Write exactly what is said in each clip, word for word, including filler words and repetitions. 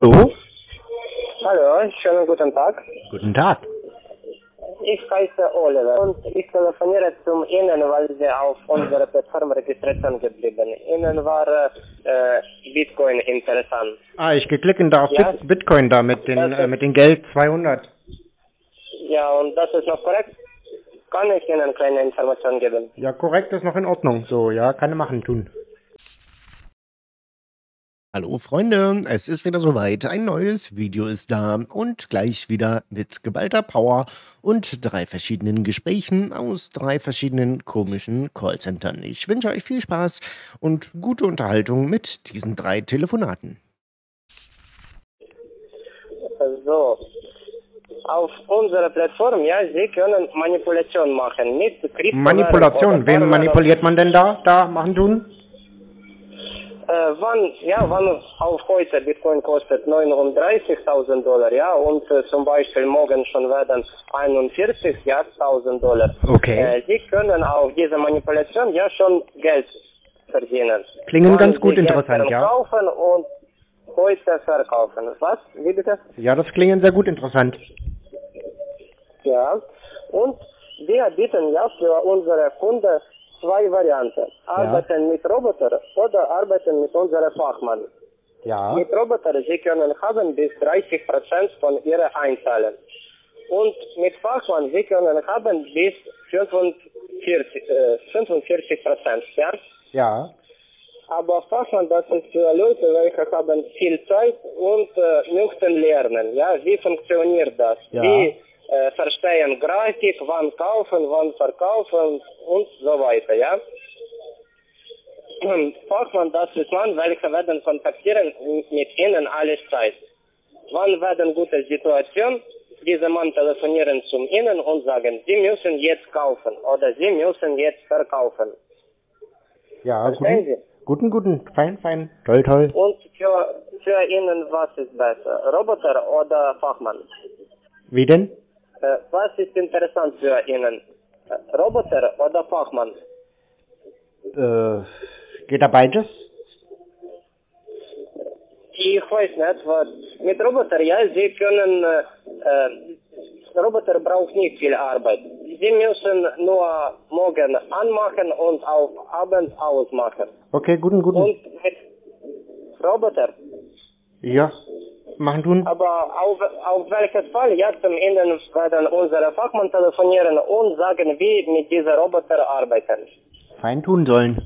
So? Hallo, schönen guten Tag. Guten Tag. Ich heiße Oliver und ich telefoniere zum Ihnen, weil Sie auf unserer Plattform Registration geblieben. Ihnen war äh, Bitcoin interessant. Ah, ich geklickt da auf Ja? Bit Bitcoin da mit den Das äh, mit den Geld zweihundert. Ja, und das ist noch korrekt? Kann ich Ihnen kleine Informationen geben? Ja, korrekt, ist noch in Ordnung. So, ja, kann ich machen, tun. Hallo Freunde, es ist wieder soweit, ein neues Video ist da und gleich wieder mit geballter Power und drei verschiedenen Gesprächen aus drei verschiedenen komischen Callcentern. Ich wünsche euch viel Spaß und gute Unterhaltung mit diesen drei Telefonaten. So, auf unserer Plattform, ja, Sie können Manipulation machen mit Kryptowährung. Manipulation, oder wen Barwährung. manipuliert man denn da? Da, machen, tun? Äh, wann, ja, wann auf heute Bitcoin kostet neununddreißigtausend Dollar, ja, und äh, zum Beispiel morgen schon werden einundvierzigtausend Dollar. Okay. Äh, Sie können auf diese Manipulation ja schon Geld verdienen. Klingen Wann ganz gut Sie interessant, gestern ja. kaufen und heute verkaufen. Was? Wie bitte? Ja, das klingen sehr gut interessant. Ja. Und wir bieten ja für unsere Kunden zwei Varianten. Arbeiten mit Roboter oder arbeiten mit unserem Fachmann. Ja. Mit Roboter, Sie können haben bis dreißig Prozent von Ihrer Einzahlen. Und mit Fachmann, Sie können haben bis fünfundvierzig Prozent. Ja? Ja. Aber Fachmann, das ist für Leute, welche haben viel Zeit und äh, möchten lernen. Ja? Wie funktioniert das? Ja. Wie äh, verstehen Grafik, wann kaufen, wann verkaufen und so weiter. Ja? Fachmann, das ist man, welche werden kontaktieren mit Ihnen alles Zeit. Wann werden gute Situationen? Dieser Mann telefonieren zu Ihnen und sagen, Sie müssen jetzt kaufen oder Sie müssen jetzt verkaufen. Ja, Verstehen guten, guten, guten, fein, fein, toll, toll. Und für, für Ihnen, was ist besser? Roboter oder Fachmann? Wie denn? Äh, was ist interessant für Ihnen? Äh, Roboter oder Fachmann? Äh, geht da beides? Ich weiß nicht, was mit Roboter, ja, Sie können, äh, äh, Roboter braucht nicht viel Arbeit. Sie müssen nur morgen anmachen und auf Abend ausmachen. Okay, guten, guten. Und mit Roboter, Ja, machen, tun. aber auf, auf welches Fall, ja, zum Ende werden unsere Fachmann telefonieren und sagen, wie mit dieser Roboter arbeiten. Fein tun sollen.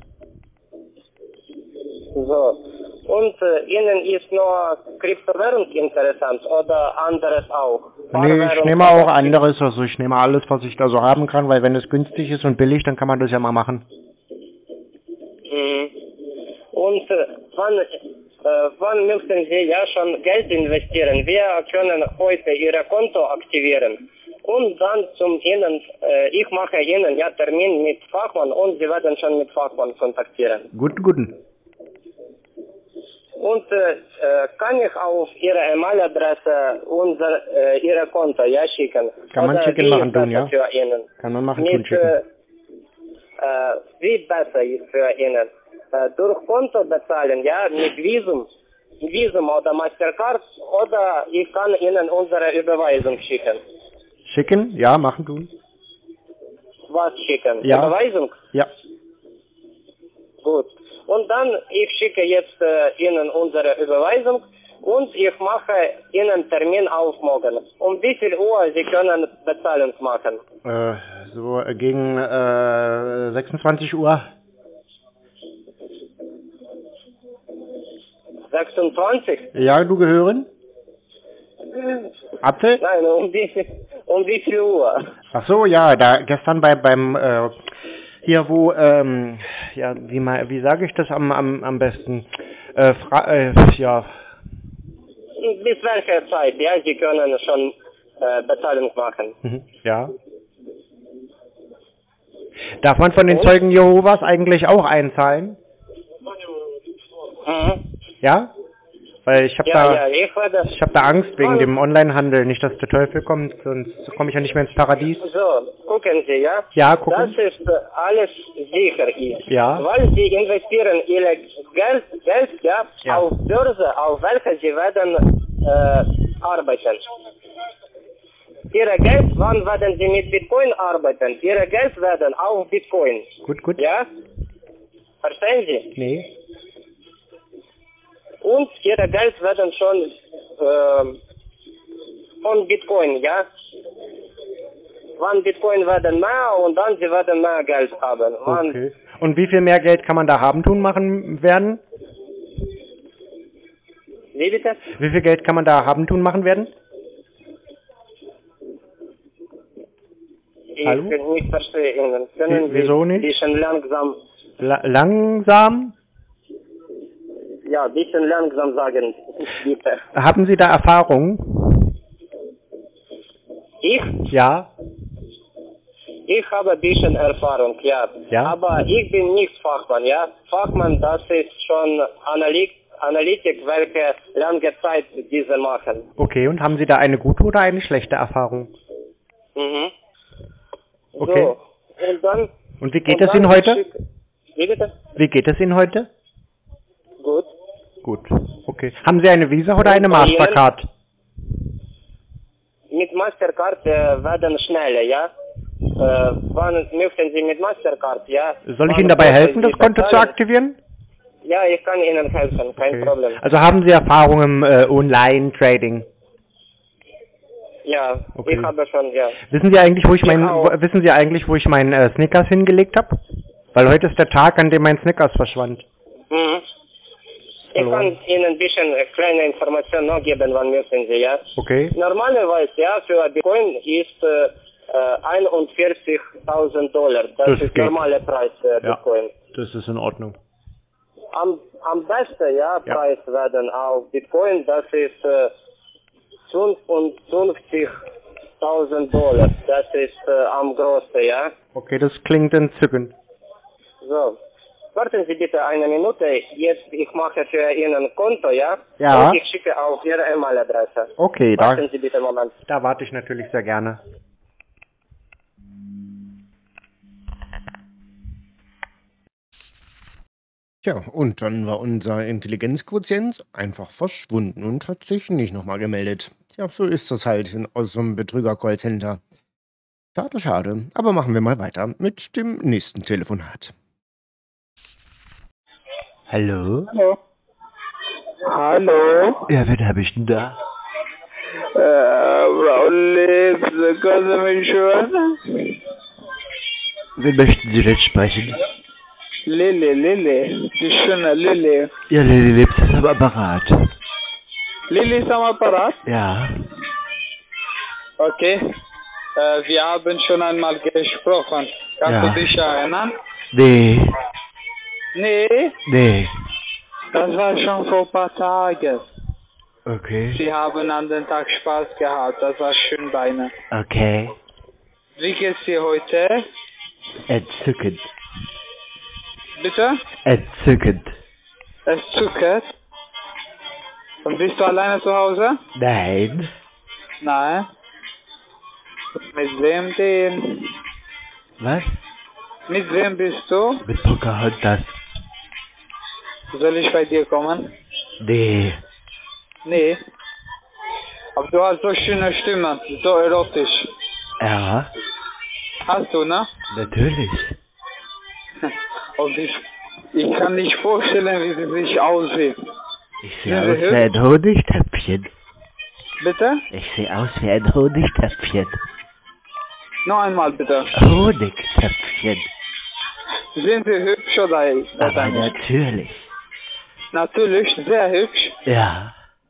So. Und äh, Ihnen ist nur Kryptowährung interessant oder anderes auch? Nee, ich nehme auch anderes, also ich nehme alles, was ich da so haben kann, weil wenn es günstig ist und billig, dann kann man das ja mal machen. Mhm. Und äh, wann, äh, wann möchten Sie ja schon Geld investieren? Wir können heute Ihr Konto aktivieren. Und dann zum Ihnen, äh, ich mache Ihnen ja Termin mit Fachmann und Sie werden schon mit Fachmann kontaktieren. Guten, guten. Und äh, äh, kann ich auf Ihre E-Mail-Adresse unser äh, Ihre Konto ja schicken? Kann man Oder schicken, wie machen, ist tun, besser ja? für Ihnen? Kann man machen, Mit, tun, schicken. Äh, äh, wie besser ist für Ihnen? Äh, durch Konto bezahlen, ja, mit Visum, Visum oder Mastercard, oder ich kann Ihnen unsere Überweisung schicken. Schicken? Ja, machen, tun. Was schicken? Ja. Überweisung? Ja. Gut. Und dann, ich schicke jetzt äh, Ihnen unsere Überweisung und ich mache Ihnen Termin auf morgen. Um wie viel Uhr Sie können Bezahlung machen? Äh, so äh, gegen äh, sechsundzwanzig Uhr. sechsundzwanzig? Ja, du gehören? Apfel? Nein, um wie, um wie viel Uhr? Ach so, ja, da gestern bei beim äh, hier wo ähm, ja wie mal wie sage ich das am am am besten äh, fra äh, ja Bis welcher Zeit? Ja, Sie können schon äh, Bezahlung machen. mhm, ja. Darf man von den Und? Zeugen Jehovas eigentlich auch einzahlen? Mhm. Ja? Weil ich habe Ja, da ja, ich werde... ich habe da Angst wegen dem Onlinehandel, nicht dass der Teufel kommt, sonst komme ich ja nicht mehr ins Paradies. So, gucken Sie, ja? Ja, gucken. Das ist äh, alles sicher ist. Ja. Weil Sie investieren Ihr Geld, Geld ja, Ja. auf Börse, auf welche Sie werden äh, arbeiten. Ihre Geld, wann werden Sie mit Bitcoin arbeiten? Ihre Geld werden auf Bitcoin. Gut, gut. Ja? Verstehen Sie? Nee. Und Ihre Geld werden schon äh, von Bitcoin, ja? Wann Bitcoin werden mehr und dann Sie werden mehr Geld haben. Wann, Okay. Und wie viel mehr Geld kann man da haben tun machen werden? Wie bitte? Wie viel Geld kann man da haben tun machen werden? Ich Hallo? kann nicht verstehen. Können Wie- wieso Sie nicht? ein bisschen langsam, La langsam? ja, ein bisschen langsam sagen, bitte. Haben Sie da Erfahrung? Ich? Ja. Ich habe ein bisschen Erfahrung, ja. Ja? Aber ich bin nicht Fachmann, ja. Fachmann, das ist schon Analyt Analytik, welche lange Zeit diese machen. Okay, und haben Sie da eine gute oder eine schlechte Erfahrung? Mhm. Okay. So, und dann... Und wie geht und es Ihnen dann heute? schick- Wie bitte? Wie geht es Ihnen heute? Gut. Gut. Okay. Haben Sie eine Visa oder eine Und bei Ihnen? Mastercard? Mit Mastercard äh, werden schneller, ja. Äh, wann möchten Sie mit Mastercard, ja? Soll ich Wann Ihnen dabei möchten helfen, Sie das Konto zu bezahlen? aktivieren? Ja, ich kann Ihnen helfen, kein Okay. Problem. Also haben Sie Erfahrung im äh, Online-Trading? Ja, Okay. ich habe schon, ja. Wissen Sie eigentlich, wo ich Ich mein, auch. wo, wissen Sie eigentlich, wo ich meinen äh, Snickers hingelegt habe? Weil heute ist der Tag, an dem mein Snickers verschwand. Mhm. Ich Verloren. kann Ihnen ein bisschen äh, kleine Informationen noch geben, wann müssen Sie, ja. Okay. Normalerweise, ja, für Bitcoin ist äh, äh, einundvierzigtausend Dollar. Das, Das ist geht. normaler Preis für Ja. Bitcoin. Das ist in Ordnung. Am, am besten, ja, Ja. Preis werden auf Bitcoin, das ist äh, fünfundfünfzigtausend Dollar. Das ist äh, am größten, ja. Okay, das klingt entzückend. So. Warten Sie bitte eine Minute. Jetzt, ich mache für Ihnen ein Konto, ja? Ja. Und ich schicke auf Ihre E-Mail-Adresse. Okay, da, Warten Sie bitte einen Moment. da warte ich natürlich sehr gerne. Tja, und dann war unser Intelligenzquotient einfach verschwunden und hat sich nicht nochmal gemeldet. Ja, so ist das halt in aus so einem Betrüger-Callcenter. Schade, schade. Aber machen wir mal weiter mit dem nächsten Telefonat. Hallo? Hallo. Hallo. Ja, wen habe ich denn da? Äh, Frau Lips, können Sie mich hören? Wen möchten Sie denn sprechen? Lilly, Lilly. Die schöne Lilly. Ja, Lili Lips ist am Apparat. Lilly ist am Apparat? Ja. Okay. Äh, wir haben schon einmal gesprochen. Kannst Ja. du dich erinnern? Nee, Nee, nee. das war schon vor ein paar Tagen. Okay, Sie haben an den Tag Spaß gehabt. Das war schön bei Ihnen. okay. Wie geht's dir heute? Entzückend. Bitte? Entzückend. Es zuckert. Und bist du alleine zu Hause? Nein. Nein. Mit wem denn? Was? Mit wem bist du? Mit Pocahontas? Soll ich bei dir kommen? Nee. Nee. Aber du hast so schöne Stimme, so erotisch. Ja, Hast du, ne? natürlich. Und ich, ich kann nicht vorstellen, wie sie sich aussieht. Ich Ja, sehe aus hübsch. wie ein Honigtöpfchen. Bitte? Ich sehe aus wie ein Honigtöpfchen. Noch einmal bitte. Honigtöpfchen. Sind sie hübsch oder, oder Aber nicht? natürlich. Natürlich, sehr hübsch. Ja.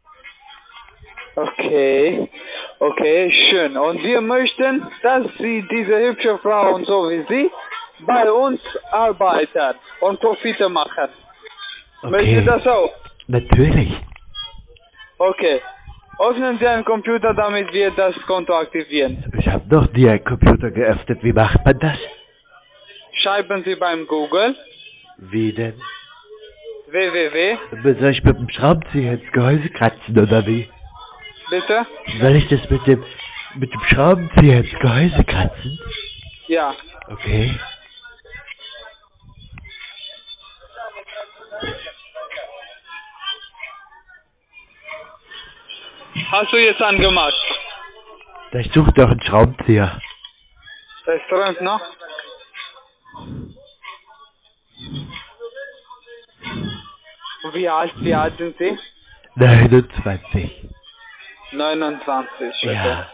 Okay, okay, schön. Und wir möchten, dass Sie, diese hübsche Frau und so wie Sie, bei uns arbeiten und Profite machen. Möchten Sie Okay. das auch? Natürlich. Okay. Öffnen Sie einen Computer, damit wir das Konto aktivieren. Ich habe noch nie einen Computer geöffnet. Wie macht man das? Schreiben Sie beim Google Wie denn? w w w. Soll ich mit dem Schraubenzieher ins Gehäuse kratzen oder wie? Bitte? Soll ich das mit dem mit dem Schraubenzieher ins Gehäuse kratzen? Ja. Okay. hast du jetzt angemacht? Ich suche doch einen Schraubenzieher. Es träumt noch. Wie alt, wie alt sind Sie? neunundzwanzig. neunundzwanzig. Okay. Ja.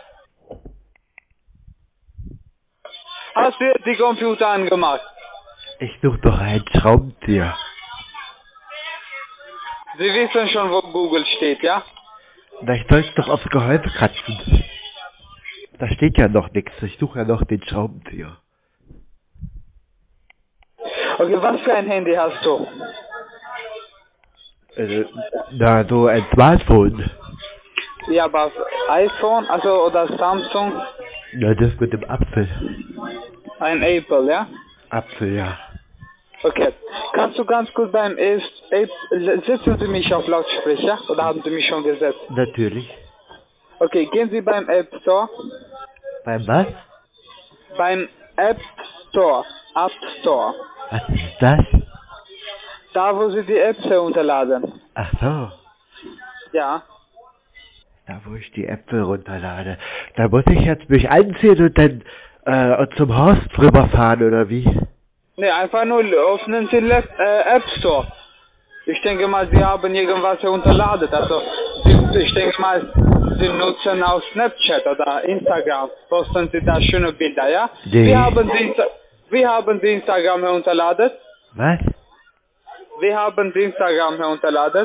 Hast du jetzt die Computer angemacht? Ich suche doch einen Schraubenzieher. Sie wissen schon, wo Google steht, ja? Na, ich soll doch aufs Gehäuse kratzen. Da steht ja noch nichts. Ich suche ja noch den Schraubenzieher. Okay, was für ein Handy hast du? Äh, na, so ein Smartphone. Ja, aber iPhone, also oder Samsung? Ja, das mit dem Apfel. Ein Apple, ja? Apfel, ja. Okay. Kannst du ganz kurz beim Ist, setzen Sie mich auf Lautsprecher oder haben Sie mich schon gesetzt? Natürlich. Okay, gehen Sie beim App Store. Beim was? Beim App Store. App Store. Was ist das? Da, wo Sie die Apps herunterladen. Ach so. Ja. Da, wo ich die Äpfel runterlade. Da muss ich jetzt mich einziehen und dann äh, zum Horst rüberfahren, oder wie? Ne, einfach nur öffnen Sie Lab, äh, App Store. Ich denke mal, Sie haben irgendwas herunterladen. Also, Sie, ich denke mal, Sie nutzen auch Snapchat oder Instagram. Posten Sie da schöne Bilder, ja? Nee. Wie haben Sie, wie haben Sie Instagram herunterladen? Was? Wie haben Sie Instagram herunterladen?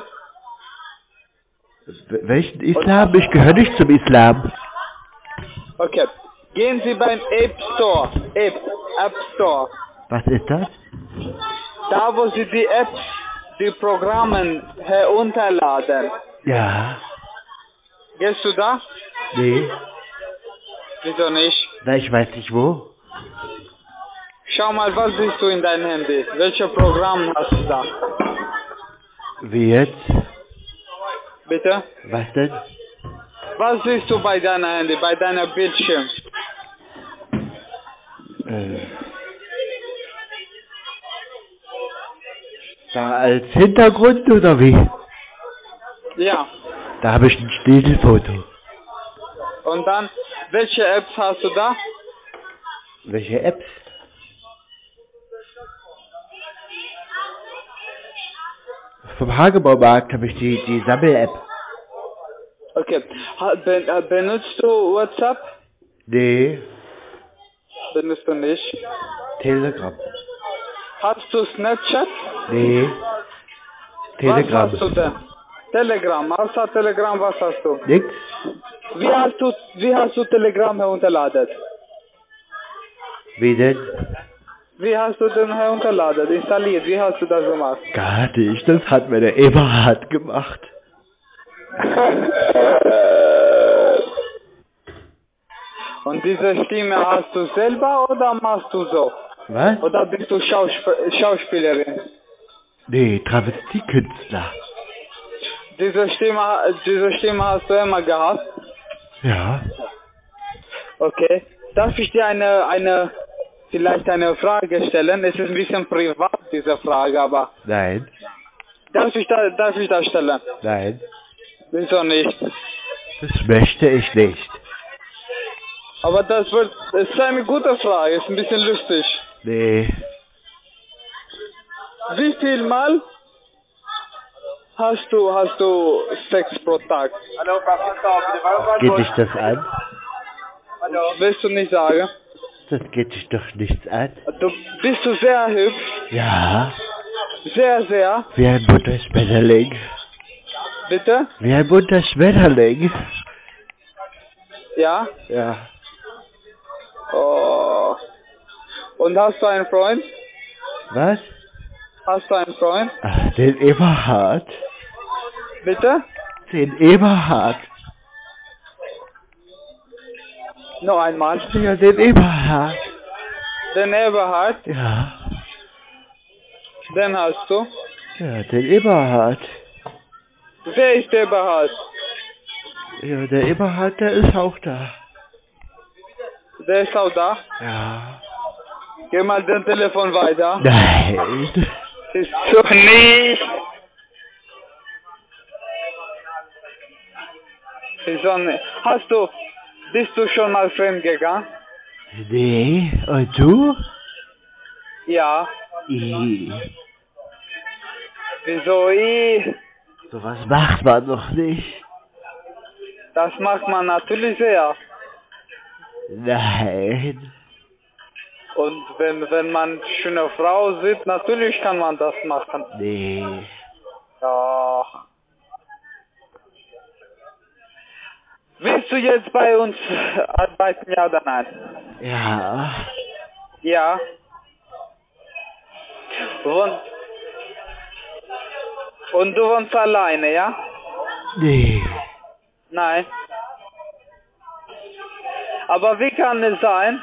W- Welchen Islam? Ich gehöre nicht zum Islam. Okay. Gehen Sie beim App Store. App, App Store. Was ist das? Da, wo Sie die Apps, die Programme herunterladen. Ja. Gehst du da? Nee. Wieso nicht? Na, ich weiß nicht wo. Schau mal, was siehst du in deinem Handy? Welche Programme hast du da? Wie jetzt? Bitte? Was denn? Was siehst du bei deiner Handy, bei deiner Bildschirm? Äh. Da als Hintergrund oder wie? Ja. Da habe ich ein Stillfoto. Und dann, welche Apps hast du da? Welche Apps? Vom Hagebaumarkt habe ich die, die Sammel-App. Okay. Ha, ben, äh, benutzt du WhatsApp? Nee, Benutzt du nicht. Telegram. Hast du Snapchat? Nee, Telegram. Was hast du denn? Telegram. Außer Telegram, was hast du? Nix? Wie hast du, wie hast du Telegram herunterladen? Wie denn? Wie hast du den herunterladen, installiert? Wie hast du das gemacht? Gar nicht, das hat mir der Eberhard gemacht. Und diese Stimme hast du selber oder machst du so? Was? Oder bist du Schausp Schauspielerin? Nee, Travestiekünstler. Diese Stimme, diese Stimme hast du immer gehabt? Ja. Okay. Darf ich dir eine, eine, vielleicht eine Frage stellen? Es ist ein bisschen privat, diese Frage, aber Nein. darf ich da, darf ich das stellen? Nein. Wieso nicht? Das möchte ich nicht. Aber das wird, es ist eine gute Frage, ist ein bisschen lustig. Nee. Wie viel Mal hast du, hast du Sex pro Tag? Geht dich das an? Willst du nicht sagen? Das geht dich doch nichts an. Du bist du sehr hübsch, Ja. sehr, sehr. Wie ein bunter Schmetterling. Bitte? Wie ein bunter Schmetterling. Ja? Ja. Oh. Und hast du einen Freund? Was? Hast du einen Freund? Ach, den Eberhard. Bitte? Den Eberhard. Noch einmal. Ja, den Eberhard. Den Eberhard, Ja. den hast du. Ja, den Eberhard. Wer ist Eberhard? Ja, der Eberhard, der ist auch da. Der ist auch da. Ja. Geh mal den Telefon weiter. Nein. Ist so nicht. Wieso nicht? Hast du, bist du schon mal fremd gegangen? Nee, und du? Ja. I. Wieso ich? Sowas macht man doch nicht. Das macht man natürlich sehr. Nein. Und wenn, wenn man schöne Frau sieht, natürlich kann man das machen. Nee. Doch. Willst du jetzt bei uns arbeiten, ja oder nein? Ja. Ja. Und, und du wohnst alleine, ja? Nee. Nein. Aber wie kann es sein?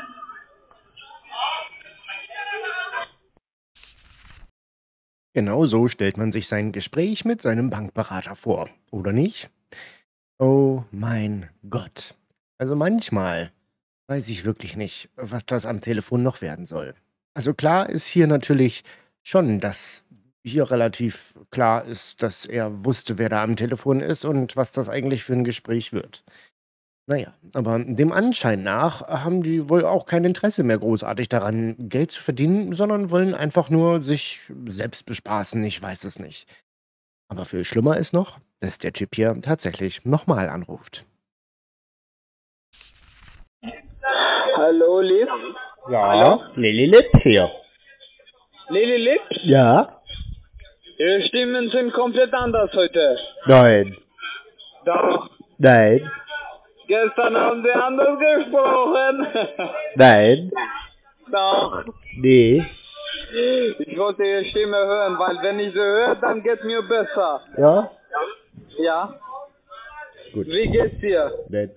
Genau so stellt man sich sein Gespräch mit seinem Bankberater vor, oder nicht? Oh mein Gott. Also manchmal weiß ich wirklich nicht, was das am Telefon noch werden soll. Also klar ist hier natürlich schon, dass hier relativ klar ist, dass er wusste, wer da am Telefon ist und was das eigentlich für ein Gespräch wird. Naja, aber dem Anschein nach haben die wohl auch kein Interesse mehr großartig daran, Geld zu verdienen, sondern wollen einfach nur sich selbst bespaßen, ich weiß es nicht. Aber viel schlimmer ist noch, dass der Typ hier tatsächlich nochmal anruft. Hallo, Liv? Ja, Hallo? Lilly Lips hier. Lili Lips? Ja? Ihre Stimmen sind komplett anders heute. Nein. Doch. Nein. Gestern haben sie anders gesprochen. Nein. Doch. Nee. Ich wollte ihre Stimme hören, weil wenn ich sie höre, dann geht mir besser. Ja? Ja? Gut. Wie geht's dir? Nett.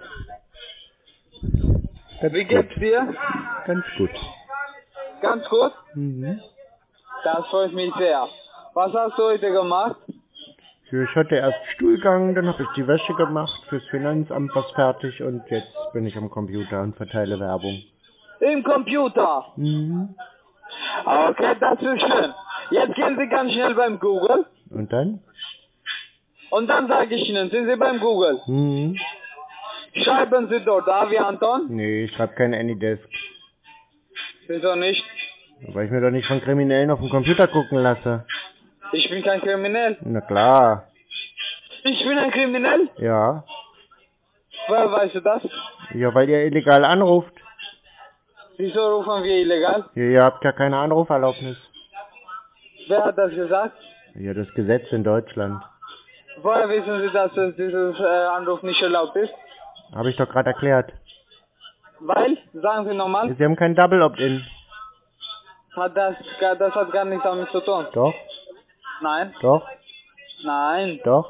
Ganz Wie gut. geht's dir? Ganz gut. Ganz gut? Mhm. Das freut mich sehr. Was hast du heute gemacht? Ich hatte erst Stuhlgang, dann habe ich die Wäsche gemacht, fürs Finanzamt was fertig und jetzt bin ich am Computer und verteile Werbung. Im Computer. Mhm. Okay, das ist schön. Jetzt gehen Sie ganz schnell beim Google. Und dann? Und dann sage ich Ihnen, sind Sie beim Google? Mhm. Schreiben Sie dort A wie Anton. Nee, ich schreibe kein Anydesk. Wieso nicht? Weil ich mir doch nicht von Kriminellen auf dem Computer gucken lasse. Ich bin kein Kriminell. Na klar. Ich bin ein Kriminell? Ja. Woher weißt du das? Ja, weil ihr illegal anruft. Wieso rufen wir illegal? Ihr, ihr habt ja keine Anruferlaubnis. Wer hat das gesagt? Ja, das Gesetz in Deutschland. Woher wissen Sie, dass es dieses äh, Anruf nicht erlaubt ist? Habe ich doch gerade erklärt. Weil, sagen Sie nochmal, Sie haben kein Double Opt-in. hat das, gar- das hat gar nichts damit zu tun. Doch, Nein, doch, nein, doch,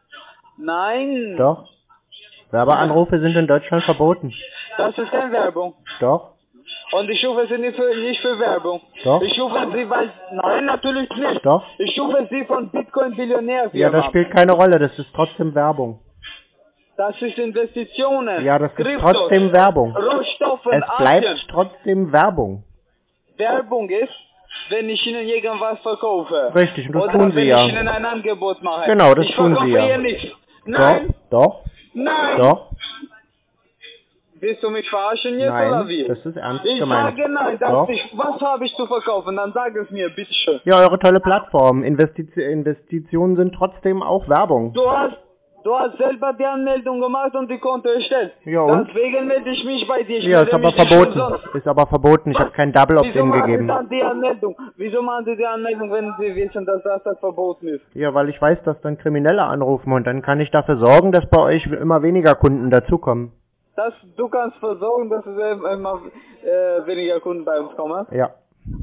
nein. doch. Werbeanrufe sind in Deutschland verboten. Das ist keine Werbung. Doch, Und ich rufe Sie nicht für, nicht für Werbung. Doch. Ich rufe Sie, weil... Nein, natürlich nicht. doch. Ich rufe Sie von Bitcoin-Billionärfirma. Ja, das spielt keine Rolle, das ist trotzdem Werbung. Das ist Investitionen. Ja, das ist Kryptos, trotzdem Werbung. Rohstoffe, Es Aktien. bleibt trotzdem Werbung. Werbung ist, wenn ich Ihnen irgendwas verkaufe. Richtig, und das Oder tun Sie wenn ja. ich Ihnen ein Angebot mache. Genau, das ich tun Sie verkaufe ja. hier nichts. Nein, Doch, doch, nein. doch. Willst du mich verarschen jetzt Nein, oder wie? das ist ernst ich gemeint. sage nein. Das Doch. ich, was habe ich zu verkaufen? Dann sag es mir, bitteschön. Ja, eure tolle Plattform. Investiz Investitionen sind trotzdem auch Werbung. Du hast, du hast selber die Anmeldung gemacht und die Konto erstellt. Ja, und? Deswegen melde ich mich bei dir. Ich Ja, ist melde aber mich nicht verboten. umsonst. Ist aber verboten. Ich habe kein Double Wieso Opt-in machen Sie gegeben. dann die Anmeldung? Wieso machen Sie die Anmeldung, wenn Sie wissen, dass das, das verboten ist? Ja, weil ich weiß, dass dann Kriminelle anrufen und dann kann ich dafür sorgen, dass bei euch immer weniger Kunden dazukommen. Das, du kannst versorgen, dass es immer äh, weniger Kunden bei uns kommen. Ja.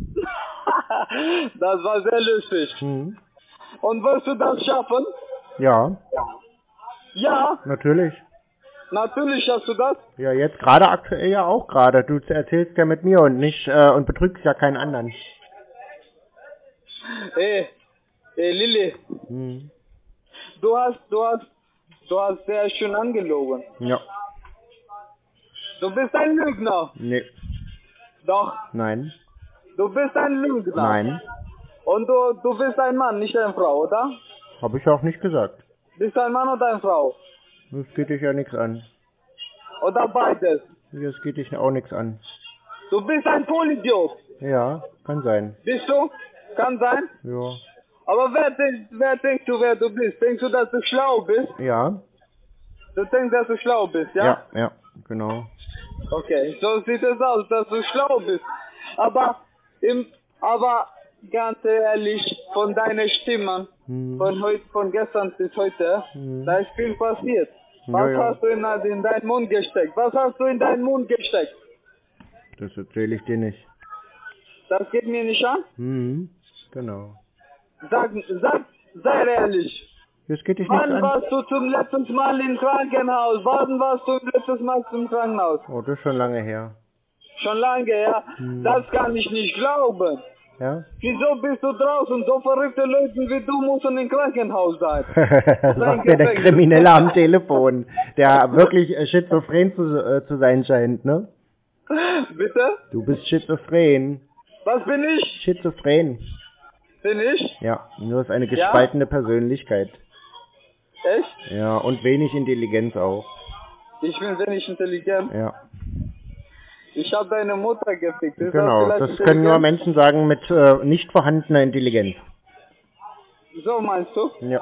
Das war sehr lustig. Mhm. Und wirst du das schaffen? Ja, Ja, natürlich. natürlich schaffst du das. Ja, jetzt gerade aktuell ja auch gerade. Du erzählst ja mit mir und nicht äh, und betrügst ja keinen anderen. Ey, ey Lilly, Mhm. du hast, du hast, du hast sehr schön angelogen. Ja. Du bist ein Lügner. Nee. Doch, Nein. du bist ein Lügner. Nein. Und du, du bist ein Mann, nicht eine Frau, oder? Habe ich auch nicht gesagt. Bist du ein Mann oder eine Frau? Das geht dich ja nichts an. Oder beides? Das geht dich auch nichts an. Du bist ein Vollidiot. Ja, kann sein. Bist du? Kann sein. Ja. Aber wer, denk, wer denkst du, wer du bist? Denkst du, dass du schlau bist? Ja. Du denkst, dass du schlau bist, ja? Ja, ja, genau. Okay, so sieht es aus, dass du schlau bist. Aber, im, aber ganz ehrlich, von deiner Stimme, Hm. von heute, von gestern bis heute, Hm. da ist viel passiert. Was Ja, ja. hast du in, in deinen Mund gesteckt? Was hast du in deinen Mund gesteckt? Das erzähle ich dir nicht. Das geht mir nicht an. Hm. Genau. Sag, sag, sei ehrlich. Das geht dich nichts Wann an. warst du zum letzten Mal im Krankenhaus? Wann warst du im letzten Mal zum Krankenhaus? Oh, das ist schon lange her. Schon lange, ja? Hm. Das kann ich nicht glauben. Ja? Wieso bist du draußen? So verrückte Leute wie du müssen im Krankenhaus sein. Was macht der, der Kriminelle am Telefon, der wirklich äh, schizophren zu, äh, zu sein scheint, ne? Bitte? Du bist schizophren. Was bin ich? Schizophren. Bin ich? Ja, du hast eine gespaltene Persönlichkeit. Echt? Ja, und wenig Intelligenz auch. Ich bin wenig intelligent. Ja, Ich habe deine Mutter gefickt. Ist genau. vielleicht Das können nur intelligent? Menschen sagen mit äh, nicht vorhandener Intelligenz. So meinst du? Ja.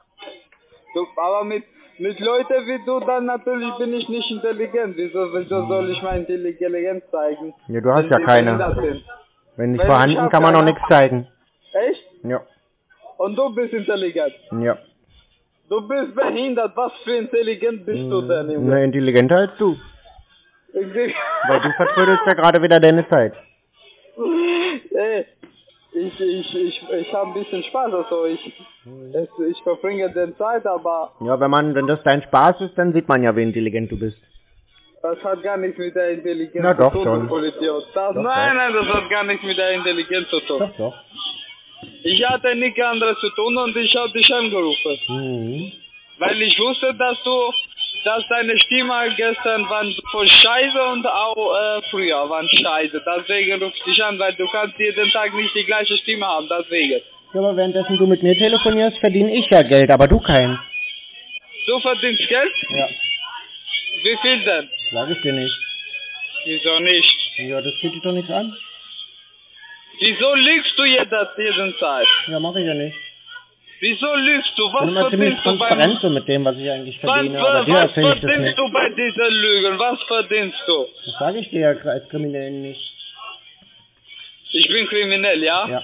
du aber mit, mit Leuten wie du dann natürlich bin ich nicht intelligent. Wieso, wieso soll ich meine Intelligenz zeigen? Ja, du hast wenn ja die keine. behindert sind? Wenn nicht Weil ich vorhanden, hab kann man auch keine. nichts zeigen. Echt? Ja. Und du bist intelligent. Ja. Du bist behindert. Was für intelligent bist du denn, Na, Junge? intelligenter als du. Ich, Weil du vertrödelst ja gerade wieder deine Zeit. Ey, ich, ich, ich, ich habe ein bisschen Spaß, also ich, es, ich verbringe den Zeit, aber Ja, wenn man, wenn das dein Spaß ist, dann sieht man ja, wie intelligent du bist. das hat gar nichts mit der Intelligenz Na zu doch, tun, schon. du Vollidiot. Das, Doch, nein, doch. nein, das hat gar nichts mit der Intelligenz zu tun. Doch, doch. Ich hatte nichts anderes zu tun und ich habe dich angerufen. Mhm. Weil ich wusste, dass du, dass deine Stimme gestern waren voll scheiße und auch äh, früher waren scheiße. Deswegen ruf ich dich an, weil du kannst jeden Tag nicht die gleiche Stimme haben, deswegen. Ja, aber währenddessen du mit mir telefonierst, verdiene ich ja Geld, aber du keins. Du verdienst Geld? Ja. Wie viel denn? Sag ich dir nicht. Wieso nicht? Ja, das geht dich doch nichts an. Wieso lügst du jeder, jeden Zeit? Ja, mach ich ja nicht. Wieso lügst du? Ich bin Was immer ziemlich verdienst du beim... transparent so mit dem, was ich eigentlich Was, verdiene, aber dir was erzähle ich das verdienst nicht. du bei dieser Lügen? Was verdienst du? Das sage ich dir ja als Kriminellen nicht. Ich bin kriminell, ja? Ja.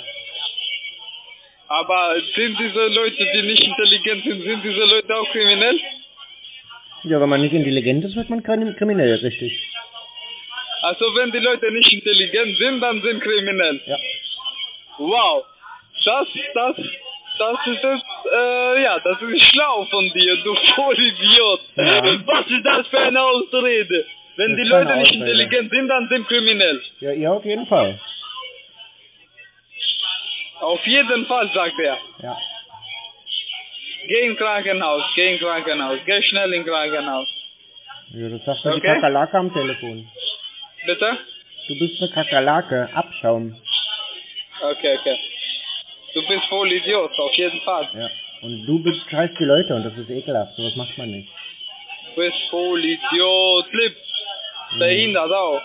Aber sind diese Leute, die nicht intelligent sind, sind diese Leute auch kriminell? Ja, wenn man nicht intelligent ist, wird man krim- kriminell, richtig. Also wenn die Leute nicht intelligent sind, dann sind kriminell. Ja. Wow. Das, das, das ist jetzt, äh, ja, das ist schlau von dir, du Vollidiot. Ja. Was ist das für eine Ausrede? Wenn Das die ist keine Leute nicht Ausrede. intelligent sind, dann sind kriminell. Ja, ihr auf jeden Fall. Auf jeden Fall, sagt er. Ja. Geh ins Krankenhaus, geh ins Krankenhaus, geh schnell ins Krankenhaus. Ja, das sagt ja die Okay. Kakerlake am Telefon. Bitte? Du bist eine Kakerlake, Abschaum. Okay, okay. Du bist voll Idiot, auf jeden Fall. Ja. Und du beschreist die Leute und das ist ekelhaft, sowas macht man nicht. Du bist voll Idiot, Flip. Behindert auch.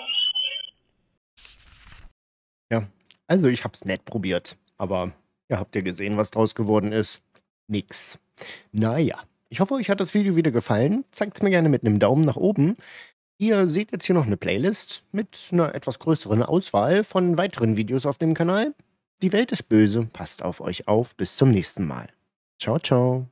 Ja, also ich hab's nett probiert, aber ihr habt ja gesehen, was draus geworden ist. Nix. Naja, ich hoffe, euch hat das Video wieder gefallen. Zeigt's mir gerne mit einem Daumen nach oben. Ihr seht jetzt hier noch eine Playlist mit einer etwas größeren Auswahl von weiteren Videos auf dem Kanal. Die Welt ist böse, passt auf euch auf, bis zum nächsten Mal. Ciao, ciao.